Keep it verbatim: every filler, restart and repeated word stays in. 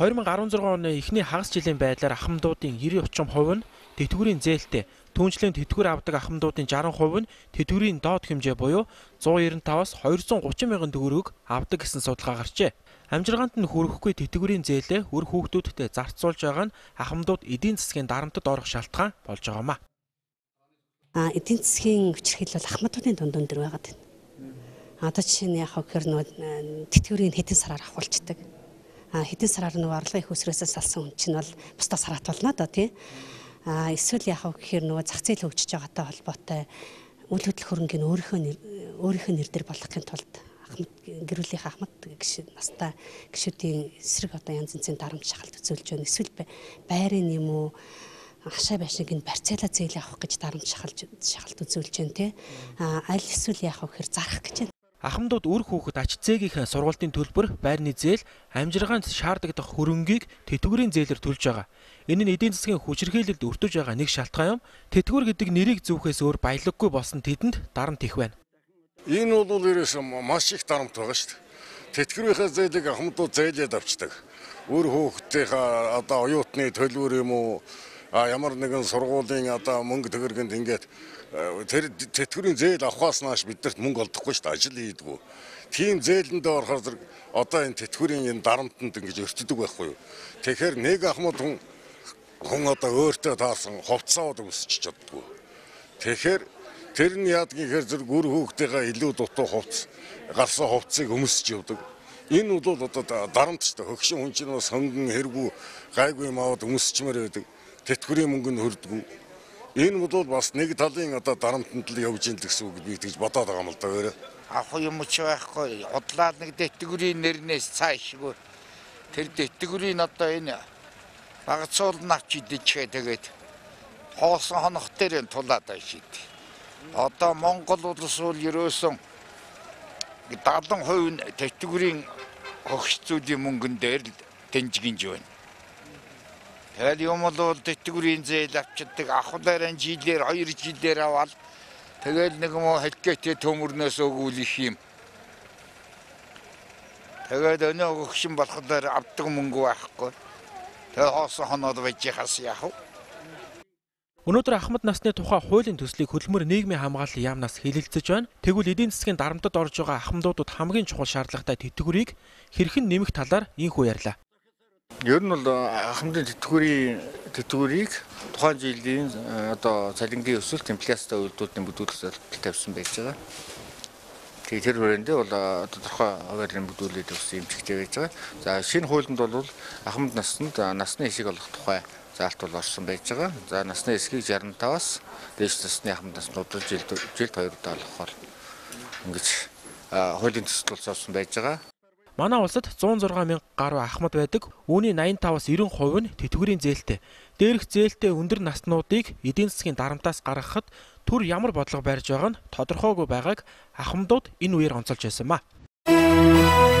хоёр мың арван зургаан оны эхний хагас жилийн байдлаар ахмадуудын девяносто орчим хувь нь тэтгэврийн зээлтэй, түүнчлэн тэтгэвэр авдаг ахмадуудын шестьдесят хувь нь тэтгэврийн доод хэмжээ буюу one ninety five-аас two hundred thirty мянган төгрөгөг авдаг гэсэн судалгаа гарчээ. Амжиргаанд нь хүрэхгүй тэтгэврийн зээлээ үр хүүхдүүдтэй зарцуулж байгаа нь ахмадууд эдийн засгийн дарамтад орох шалтгаан болж байгаамаа. А эдийн засгийн хүчирхийлэл бол ахмадуудын дунд өндөр байгаад байна. Одоо жишээ нь яг хөр нөө тэтгэврийн хэдэн сараар авахулцдаг. А хэдэн сараар нөө орлогын их өсрөөсөө салсан хүн чинь бол бусдаас хараат болно да тий. А эсвэл яг гэхээр нөгөө зах зээл хөгжиж байгаатай холбоотой үйл хөдлөх хөрөнгөний өөрийнхөө өөрийнхөө нэр дээр болгохын тулд ахмад гэрүүлийнх ахмад гişүүд настай гişүүдийн эсрэг одоо янз янзын дарамт шахалт үзүүлж байна. Эсвэл байрын юм уу хашаа байшиг нь барьцаалаа зээл авах гэж дарамт шахалт шахалт үзүүлж байна тий. А аль эсвэл яг гэхээр зарах гэж байна. Ахмадууд үр хүүхэд ач зээгийнхээ сургалтын төлбөр, байрны зээл, амжиргаанд шаардлагадах хөрөнгийг тэтгэврийн зээлээр төлж байгаа. Энэ нь эдийн засгийн хүчирхийлэлд өртөж байгаа нэг шалтгаан юм. Тэтгэвэр гэдэг нэрийг зөвхөөс өөр баялаггүй болсон тэдэнд дарамт их байна. Энэ бол ерөөсөө маш их дарамт байгаа шүү дээ. Тэтгэврийнхээ зээлийг ахмадууд зээлээд авчдаг. Үр хүүхдийнхээ одоо оюутны төлбөр юм уу, ямар нэгэн сургуулийн одоо мөнгө төгрөгөнд ингээд тэр тэтгэврийн зээл авахаас нааш биднэрт мөнгө олдохгүй шүү дээ, ажил хийдгүү. Тийм зээлэндээ орохоор одоо энэ тэтгэврийн энэ дарамтанд ингэж өртдөг байхгүй юу. Тэгэхээр нэг ахмад хүн хүн одоо өөртөө таарсан хувцсаад өмсөж чаддгүй. Тэгэхээр тэр нь яадгийн хэр зэрэг үр хүүхдийнхээ илүү дутуу хувцс гарсан хувцсыг өмсөж явдаг. Энэ бол одоо дарамт шүү дээ. Хөгшин хүн чинь бас хөнгөн хэрэггүй гайгүй юм аваад өмсчмээр байдаг. Тэтгэврийн мөнгөнд хүрдэггүй. Энэ бол бас нэг талын одоо дарамтанд л явж ийн гэсэн үг би тэгж бодоод байгаа юм л да өөрөө. Ах юм ч байхгүй. Удлаад нэг тэтгэврийн нэрнээс цаашгүй. Тэр тэтгэврийн одоо энэ багцуулна авч идчихээ тэгээд хоосон хонох дээр тулаад байшид. Одоо Монгол улс бол ерөөсөн seventy percent нь тэтгэврийн хөгжцүүдийн мөнгөн дээр л дэнжгинж байна. Тэгээд юм бол тэтгэврийн зээл авчдаг ахлаараа жилээр two жилээр аваад тэгээд нэг мө хэлкэтэй төмөрнөөс өгүүлэх юм. Тэгээд өнөө өгшин болохоор авдаг мөнгө байхгүй. Тэгээд хоосон хоноод байж хас яах вэ? Өнөөдөр ахмад насны тухай хуулийн төслийг хөдөлмөр нийгмийн хамгааллын яамнаас хэлэлцэж байна. Тэгвэл эдийн засгийн дарамтад орж байгаа ахмадуудад хамгийн чухал шаардлагатай тэтгэврийг хэрхэн нэмэх талаар инхүү ярьлаа. Ер нь бол ахмадын тэтгэврийн тэтгэврийг тухайн жилийн одоо цалингийн өсөлт инфляцтай үйлдвэрийн бүдүүлэх тавьсан байж байгаа. Тэгээ тэр хүрээндээ бол тодорхой хуваарийн бүдүүлээд өгсөн эмчигтэй байж байгаа. За шинэ хуулинд бол ахмад наснд насны эсийг олох тухай заалт бол орсон байж байгаа. За насны эсгийг sixty five-аас дээш насны ахмад наснууд жилд жилд two удаа олгохоор ингэж хуулийн төсөл болсон байж байгаа. Манай улсад one oh six мянга гаруй ахмад байдаг. Үүний ninety-five-аас ninety percent нь тэтгэврийн зээлтэй. Дээрх зээлтэй өндөр наснуудыг эдийн засгийн дарамтаас гаргахад түр ямар бодлого барьж байгаа нь тодорхойгүй байгааг ахмадууд энэ үеэр онцолж байсан ба.